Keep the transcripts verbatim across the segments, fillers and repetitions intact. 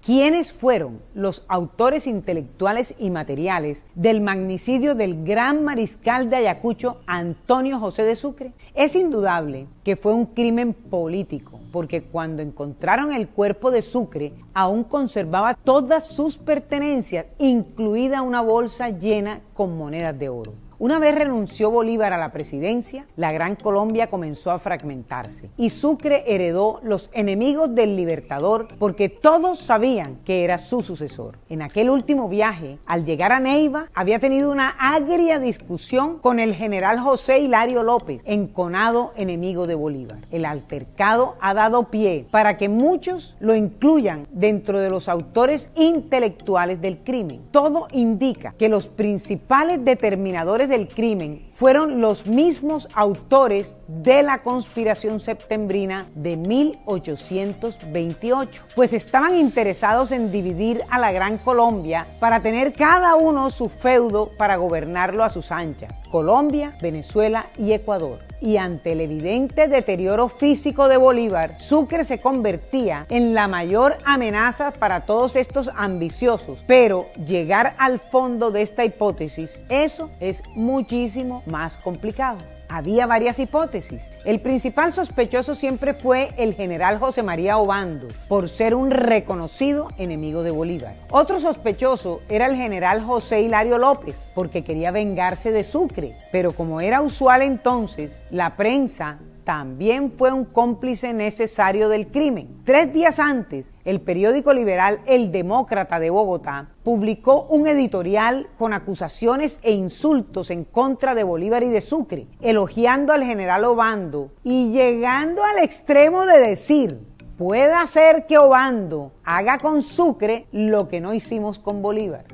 ¿Quiénes fueron los autores intelectuales y materiales del magnicidio del gran mariscal de Ayacucho, Antonio José de Sucre? Es indudable que fue un crimen político, porque cuando encontraron el cuerpo de Sucre, aún conservaba todas sus pertenencias, incluida una bolsa llena con monedas de oro. Una vez renunció Bolívar a la presidencia, la Gran Colombia comenzó a fragmentarse y Sucre heredó los enemigos del Libertador porque todos sabían que era su sucesor. En aquel último viaje, al llegar a Neiva, había tenido una agria discusión con el general José Hilario López, enconado enemigo de Bolívar. El altercado ha dado pie para que muchos lo incluyan dentro de los autores intelectuales del crimen. Todo indica que los principales determinadores del crimen fueron los mismos autores de la conspiración septembrina de mil ochocientos veintiocho, pues estaban interesados en dividir a la Gran Colombia para tener cada uno su feudo para gobernarlo a sus anchas: Colombia, Venezuela y Ecuador. Y ante el evidente deterioro físico de Bolívar, Sucre se convertía en la mayor amenaza para todos estos ambiciosos. Pero llegar al fondo de esta hipótesis, eso es muchísimo más complicado. Había varias hipótesis. El principal sospechoso siempre fue el general José María Obando, por ser un reconocido enemigo de Bolívar. Otro sospechoso era el general José Hilario López, porque quería vengarse de Sucre. Pero como era usual entonces, la prensa también fue un cómplice necesario del crimen. Tres días antes, el periódico liberal El Demócrata de Bogotá publicó un editorial con acusaciones e insultos en contra de Bolívar y de Sucre, elogiando al general Obando y llegando al extremo de decir: puede ser que Obando haga con Sucre lo que no hicimos con Bolívar.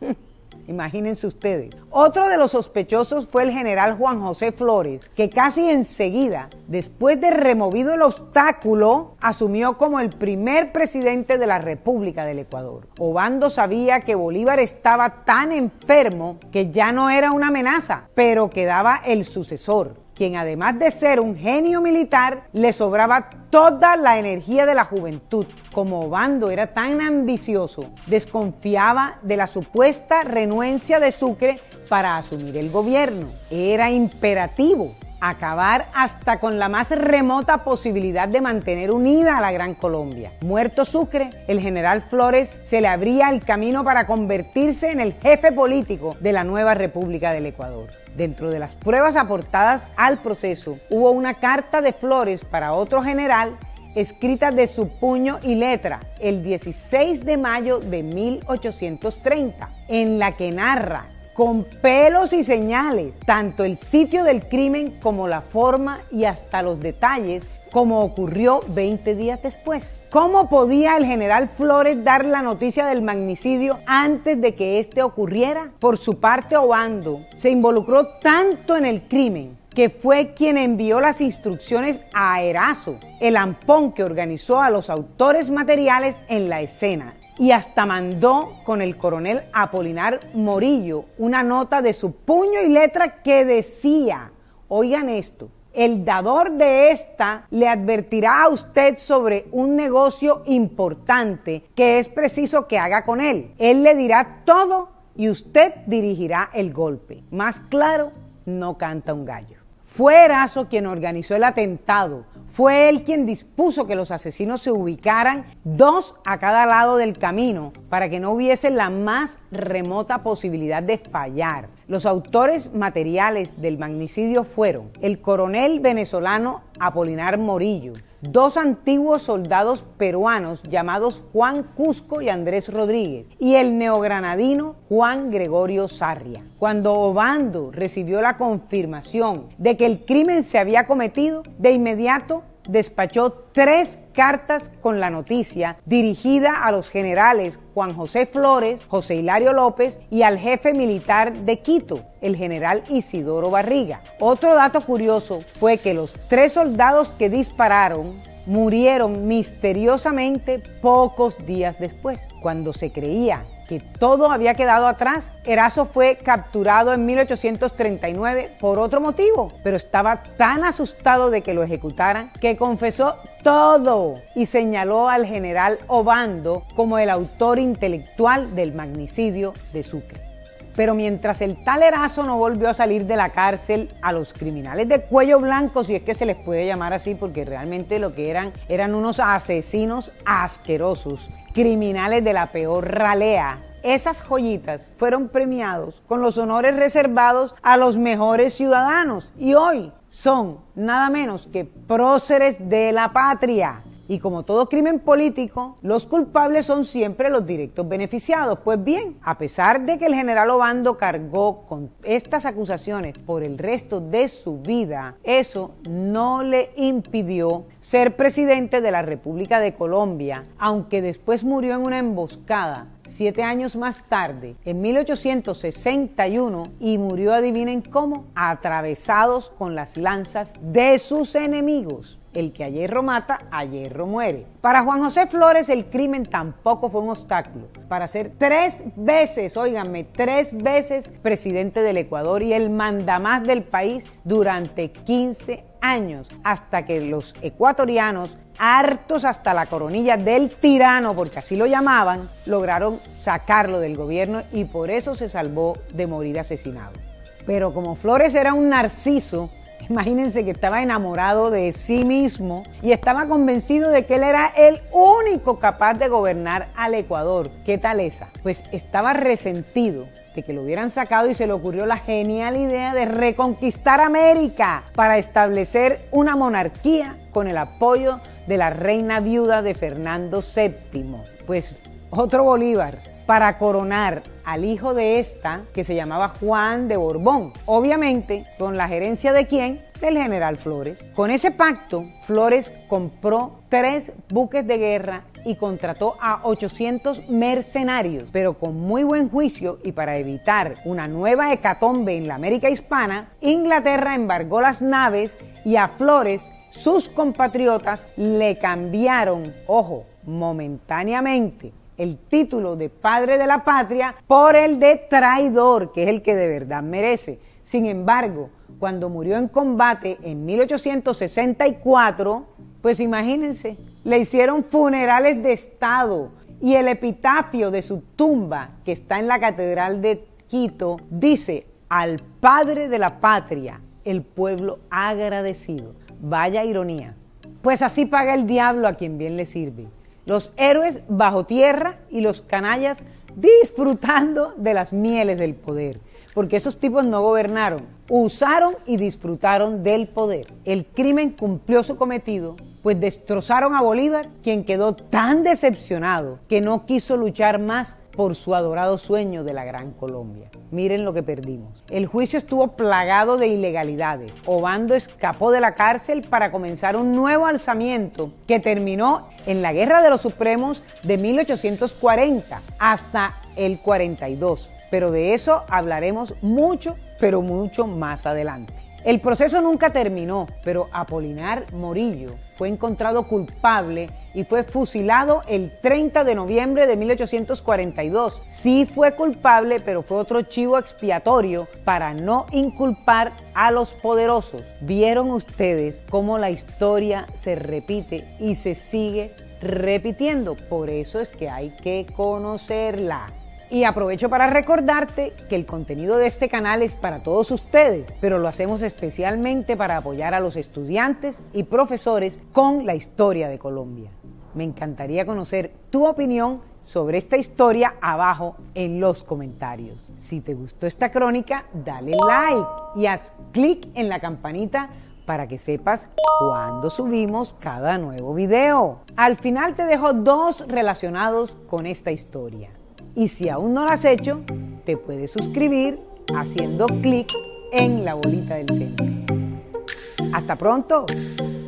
Imagínense ustedes. Otro de los sospechosos fue el general Juan José Flores, que casi enseguida, después de removido el obstáculo, asumió como el primer presidente de la República del Ecuador. Obando sabía que Bolívar estaba tan enfermo que ya no era una amenaza, pero quedaba el sucesor, quien además de ser un genio militar, le sobraba toda la energía de la juventud. Como Obando era tan ambicioso, desconfiaba de la supuesta renuencia de Sucre para asumir el gobierno. Era imperativo acabar hasta con la más remota posibilidad de mantener unida a la Gran Colombia. Muerto Sucre, el general Flores se le abría el camino para convertirse en el jefe político de la nueva República del Ecuador. Dentro de las pruebas aportadas al proceso, hubo una carta de Flores para otro general, escrita de su puño y letra el dieciséis de mayo de mil ochocientos treinta, en la que narra con pelos y señales tanto el sitio del crimen como la forma y hasta los detalles, como ocurrió veinte días después. ¿Cómo podía el general Flores dar la noticia del magnicidio antes de que éste ocurriera? Por su parte, Obando se involucró tanto en el crimen que fue quien envió las instrucciones a Erazo, el ampón que organizó a los autores materiales en la escena, y hasta mandó con el coronel Apolinar Morillo una nota de su puño y letra que decía: oigan esto, el dador de esta le advertirá a usted sobre un negocio importante que es preciso que haga con él. Él le dirá todo y usted dirigirá el golpe. Más claro, no canta un gallo. Fue Erazo quien organizó el atentado. Fue él quien dispuso que los asesinos se ubicaran dos a cada lado del camino para que no hubiese la más remota posibilidad de fallar. Los autores materiales del magnicidio fueron el coronel venezolano Apolinar Morillo, dos antiguos soldados peruanos llamados Juan Cusco y Andrés Rodríguez, y el neogranadino Juan Gregorio Sarria. Cuando Obando recibió la confirmación de que el crimen se había cometido, de inmediato despachó tres cartas con la noticia dirigida a los generales Juan José Flores, José Hilario López y al jefe militar de Quito, el general Isidoro Barriga. Otro dato curioso fue que los tres soldados que dispararon murieron misteriosamente pocos días después. Cuando se creía que todo había quedado atrás, Erazo fue capturado en mil ochocientos treinta y nueve por otro motivo, pero estaba tan asustado de que lo ejecutaran que confesó todo y señaló al general Obando como el autor intelectual del magnicidio de Sucre. Pero mientras el tal Erazo no volvió a salir de la cárcel, a los criminales de cuello blanco, si es que se les puede llamar así, porque realmente lo que eran eran unos asesinos asquerosos, criminales de la peor ralea, esas joyitas fueron premiados con los honores reservados a los mejores ciudadanos y hoy son nada menos que próceres de la patria. Y como todo crimen político, los culpables son siempre los directos beneficiados. Pues bien, a pesar de que el general Obando cargó con estas acusaciones por el resto de su vida, eso no le impidió ser presidente de la República de Colombia, aunque después murió en una emboscada siete años más tarde, en mil ochocientos sesenta y uno, y murió, adivinen cómo, atravesados con las lanzas de sus enemigos. El que a hierro mata, a hierro muere. Para Juan José Flores el crimen tampoco fue un obstáculo para ser tres veces, óiganme, tres veces presidente del Ecuador y el mandamás del país durante quince años, hasta que los ecuatorianos, hartos hasta la coronilla del tirano, porque así lo llamaban, lograron sacarlo del gobierno y por eso se salvó de morir asesinado. Pero como Flores era un narciso, imagínense que estaba enamorado de sí mismo y estaba convencido de que él era el único capaz de gobernar al Ecuador. ¿Qué tal esa? Pues estaba resentido de que lo hubieran sacado y se le ocurrió la genial idea de reconquistar América para establecer una monarquía con el apoyo de la reina viuda de Fernando séptimo. Pues otro Bolívar, para coronar al hijo de esta, que se llamaba Juan de Borbón. Obviamente, ¿con la gerencia de quién? Del general Flores. Con ese pacto, Flores compró tres buques de guerra y contrató a ochocientos mercenarios. Pero con muy buen juicio y para evitar una nueva hecatombe en la América hispana, Inglaterra embargó las naves y a Flores, sus compatriotas, le cambiaron, ojo, momentáneamente, el título de padre de la patria por el de traidor, que es el que de verdad merece. Sin embargo, cuando murió en combate en mil ochocientos sesenta y cuatro, pues imagínense, le hicieron funerales de estado y el epitafio de su tumba, que está en la Catedral de Quito, dice: al padre de la patria, el pueblo agradecido. Vaya ironía. Pues así paga el diablo a quien bien le sirve. Los héroes bajo tierra y los canallas disfrutando de las mieles del poder, porque esos tipos no gobernaron, usaron y disfrutaron del poder. El crimen cumplió su cometido, pues destrozaron a Bolívar, quien quedó tan decepcionado que no quiso luchar más por su adorado sueño de la Gran Colombia. Miren lo que perdimos. El juicio estuvo plagado de ilegalidades. Obando escapó de la cárcel para comenzar un nuevo alzamiento que terminó en la Guerra de los Supremos de mil ochocientos cuarenta hasta el cuarenta y dos. Pero de eso hablaremos mucho, pero mucho más adelante. El proceso nunca terminó, pero Apolinar Morillo fue encontrado culpable y fue fusilado el treinta de noviembre de mil ochocientos cuarenta y dos. Sí fue culpable, pero fue otro chivo expiatorio para no inculpar a los poderosos. ¿Vieron ustedes cómo la historia se repite y se sigue repitiendo? Por eso es que hay que conocerla. Y aprovecho para recordarte que el contenido de este canal es para todos ustedes, pero lo hacemos especialmente para apoyar a los estudiantes y profesores con la historia de Colombia. Me encantaría conocer tu opinión sobre esta historia abajo en los comentarios. Si te gustó esta crónica, dale like y haz clic en la campanita para que sepas cuando subimos cada nuevo video. Al final te dejo dos relacionados con esta historia. Y si aún no lo has hecho, te puedes suscribir haciendo clic en la bolita del centro. ¡Hasta pronto!